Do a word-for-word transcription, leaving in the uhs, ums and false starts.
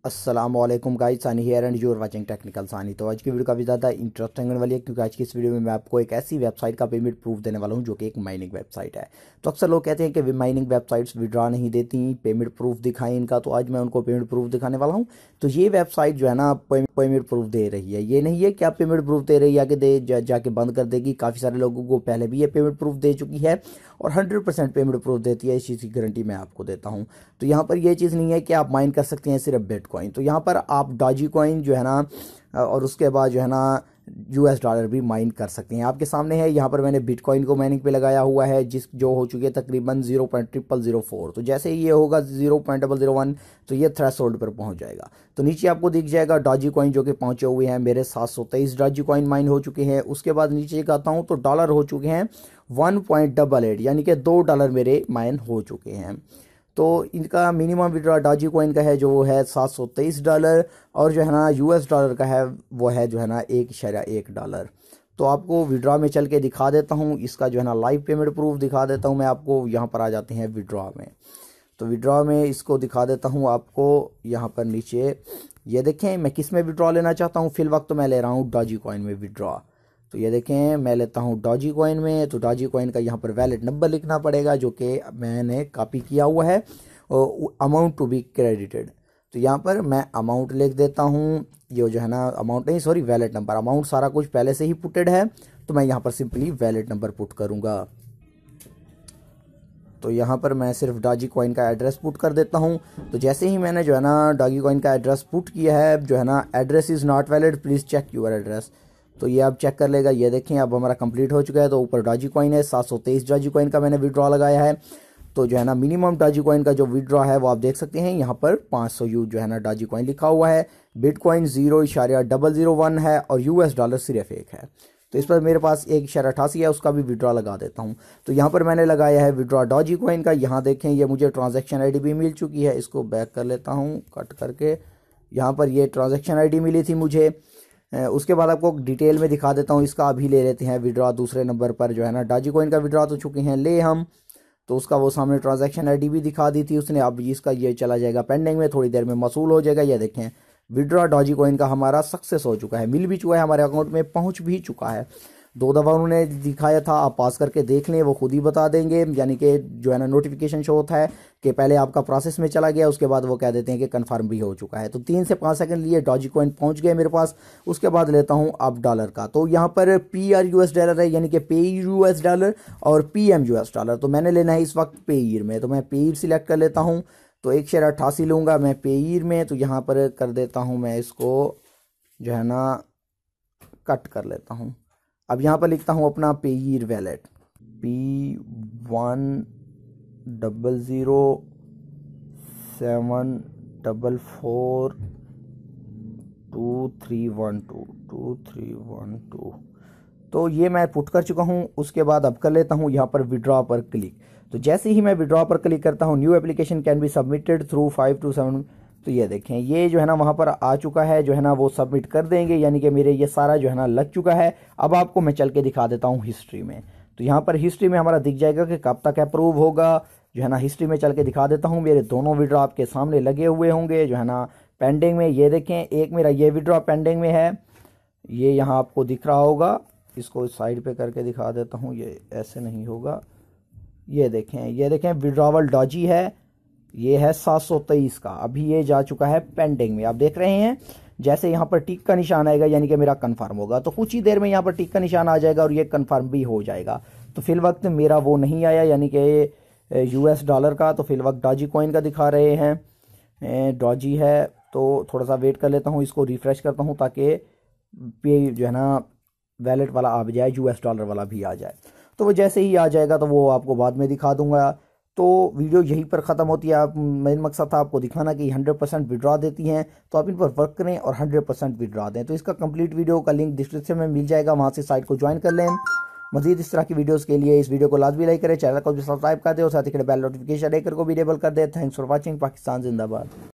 अस्सलामुअलैकुम guys, Sani here and you are watching Technical Sani. तो आज की वीडियो काफ़ी ज़्यादा इंटरेस्टिंग होने वाली है, क्योंकि आज की इस वीडियो में मैं आपको एक ऐसी वेबसाइट का पेमेंट प्रूफ देने वाला हूं जो कि एक माइनिंग वेबसाइट है। तो अक्सर लोग कहते हैं कि माइनिंग वेबसाइट्स विड्रॉ नहीं देती, पेमेंट प्रूफ दिखाएं इनका। तो आज मैं उनको पेमेंट प्रूफ दिखाने वाला हूँ। तो ये वेबसाइट जो है ना पेमेंट प्रूफ दे रही है। ये नहीं है कि आप पेमेंट प्रूफ दे रही है आगे दे जा, जाके बंद कर देगी। काफ़ी सारे लोगों को पहले भी ये पेमेंट प्रूफ दे चुकी है और हंड्रेड परसेंट पेमेंट प्रूफ देती है। इस चीज़ की गारंटी मैं आपको देता हूँ। तो यहाँ पर ये चीज़ नहीं है कि आप माइन कर सकते हैं सिर्फ बिटकॉइन। तो यहाँ पर आप डॉजी कॉइन जो है ना और उसके बाद जो है ना यूएस डॉलर भी माइन कर सकते हैं। आपके सामने है, यहाँ पर मैंने बिटकॉइन को माइनिंग पे लगाया हुआ है, जिस जो हो चुकी है तकरीबन zero point triple zero four. तो जैसे ही ये होगा zero point double zero one तो ये थ्रेशोल्ड पर पहुंच जाएगा। तो नीचे आपको दिख जाएगा डॉजी कॉइन जो कि पहुंचे हुए हैं। मेरे सात सौ तेईस डॉजी कॉइन माइन हो चुके हैं। उसके बाद नीचे आता हूँ तो डॉलर हो चुके हैं वन पॉइंट डबल एट, यानी कि दो डॉलर मेरे माइन हो चुके हैं। तो इनका मिनिमम विड्रॉ डॉजी कॉइन का है जो वो है सात सौ तेईस डॉलर, और जो है ना यूएस डॉलर का है वो है जो है ना एक इशारा एक डॉलर। तो आपको विड्रॉ में चल के दिखा देता हूँ, इसका जो है ना लाइव पेमेंट प्रूफ दिखा देता हूँ मैं आपको। यहाँ पर आ जाते हैं विड्रॉ में। तो विड्रॉ में इसको दिखा देता हूँ आपको। यहाँ पर नीचे ये देखें मैं किस में विड्रॉ लेना चाहता हूँ। फिल वक्त तो मैं ले रहा हूँ डॉजी कॉइन में विड्रॉ। तो ये देखें मैं लेता हूँ डॉजी कॉइन में। तो डॉजी कॉइन का यहाँ पर वैलिड नंबर लिखना पड़ेगा जो कि मैंने कॉपी किया हुआ है, और अमाउंट टू बी क्रेडिटेड। तो यहाँ पर मैं अमाउंट लिख देता हूँ। ये जो है ना अमाउंट नहीं सॉरी वैलिड नंबर, अमाउंट सारा कुछ पहले से ही पुटेड है। तो मैं यहाँ पर सिंपली वैलिड नंबर पुट करूँगा। तो यहाँ पर मैं सिर्फ डॉजी कॉइन का एड्रेस पुट कर देता हूँ। तो जैसे ही मैंने जो है ना डॉजी कॉइन का एड्रेस पुट किया है, जो है ना address is not valid please check your address. तो ये अब चेक कर लेगा। ये देखें अब हमारा कंप्लीट हो चुका है। तो ऊपर डॉजी कॉइन है, सात सौ तेईस डॉजी कॉइन का मैंने विड्रॉ लगाया है। तो जो है ना मिनिमम डॉजी कॉइन का जो विड्रॉ है वो आप देख सकते हैं। यहाँ पर पाँच सौ यू जो है ना डॉजी कॉइन लिखा हुआ है। बिटकॉइन जीरो इशारा डबल जीरो वन है और यूएस डॉलर सिर्फ एक है। तो इस पर मेरे पास एक इशारा अठासी है, उसका भी विड्रॉ लगा देता हूँ। तो यहाँ पर मैंने लगाया है विड्रॉ डॉजी कॉइन का। यहाँ देखें ये मुझे ट्रांजैक्शन आईडी भी मिल चुकी है। इसको बैक कर लेता हूँ कट करके। यहाँ पर ये ट्रांजैक्शन आईडी मिली थी मुझे। उसके बाद आपको डिटेल में दिखा देता हूँ। इसका अभी ले लेते हैं विड्रॉ दूसरे नंबर पर। जो है ना डॉजी कॉइन का विड्रॉ तो चुके हैं ले हम। तो उसका वो सामने ट्रांजैक्शन आईडी भी दिखा दी थी उसने। अब इसका ये चला जाएगा पेंडिंग में, थोड़ी देर में मसूल हो जाएगा। ये देखें विड्रॉ डॉजी कॉइन का हमारा सक्सेस हो चुका है, मिल भी चुका है, हमारे अकाउंट में पहुंच भी चुका है। दो दफ़ा उन्होंने दिखाया था, आप पास करके देख लें, वो खुद ही बता देंगे। यानी कि जो है ना नोटिफिकेशन शो होता है कि पहले आपका प्रोसेस में चला गया, उसके बाद वो कह देते हैं कि कंफर्म भी हो चुका है। तो तीन से पाँच सेकंड लिए डॉजी कॉइन पहुंच गए मेरे पास। उसके बाद लेता हूं अब डॉलर का। तो यहाँ पर P R U S dollar है, यानी कि पे यू एस डॉलर और P M U S dollar. तो मैंने लेना है इस वक्त पेईर में। तो मैं पेईर सिलेक्ट कर लेता हूँ। तो एक शेयर अट्ठासी लूँगा मैं पेईर में। तो यहाँ पर कर देता हूँ मैं इसको जो है ना कट कर लेता हूँ। अब यहाँ पर लिखता हूँ अपना Payeer wallet P one double zero seven double four two three one two two three one two. तो ये मैं पुट कर चुका हूँ। उसके बाद अब कर लेता हूँ यहाँ पर विड्रॉ पर क्लिक। तो जैसे ही मैं विड्रॉ पर क्लिक करता हूँ, new application can be submitted through five two seven. तो ये देखें ये जो है ना वहाँ पर आ चुका है, जो है ना वो सबमिट कर देंगे, यानी कि मेरे ये सारा जो है ना लग चुका है। अब आपको मैं चल के दिखा देता हूँ हिस्ट्री में। तो यहाँ पर हिस्ट्री में हमारा दिख जाएगा कि कब तक अप्रूव होगा। जो है ना हिस्ट्री में चल के दिखा देता हूँ। मेरे दोनों विड्रॉ आपके सामने लगे हुए होंगे, जो है ना पेंडिंग में। ये देखें एक मेरा ये विड्रॉ पेंडिंग में है, ये यहाँ आपको दिख रहा होगा। इसको साइड पे करके दिखा देता हूँ, ये ऐसे नहीं होगा। ये देखें ये देखें विड्रॉवल डॉजी है, ये है सात सौ तेईस का। अभी ये जा चुका है पेंडिंग में, आप देख रहे हैं। जैसे यहाँ पर टिक का निशान आएगा यानी कि मेरा कंफर्म होगा। तो कुछ ही देर में यहाँ पर टिक का निशान आ जाएगा और ये कंफर्म भी हो जाएगा। तो फिल वक्त मेरा वो नहीं आया, यानी कि यूएस डॉलर का। तो फिल वक्त डॉजी कॉइन का दिखा रहे हैं, डॉजी है। तो थोड़ा सा वेट कर लेता हूँ, इसको रिफ्रेश करता हूँ ताकि पे जो है ना वैलेट वाला आ जाए, यूएस डॉलर वाला भी आ जाए। तो वो जैसे ही आ जाएगा तो वो आपको बाद में दिखा दूंगा। तो वीडियो यहीं पर ख़त्म होती है। आप मेन मकसद था आपको दिखाना कि हंड्रेड परसेंट विड्रॉ देती हैं। तो आप इन पर वर्क करें और हंड्रेड परसेंट विड्रॉ दें। तो इसका कंप्लीट वीडियो का लिंक डिस्क्रिप्शन में मिल जाएगा, वहाँ से साइट को ज्वाइन कर लें। मजीद इस तरह की वीडियोस के लिए इस वीडियो को लाजमी लाइक करें, चैनल को भी सब्सक्राइब कर दें और साथ ही बेल नोटिफिकेशन आइकन को भी इनेबल कर दें। Thanks for watching. पाकिस्तान जिंदाबाद।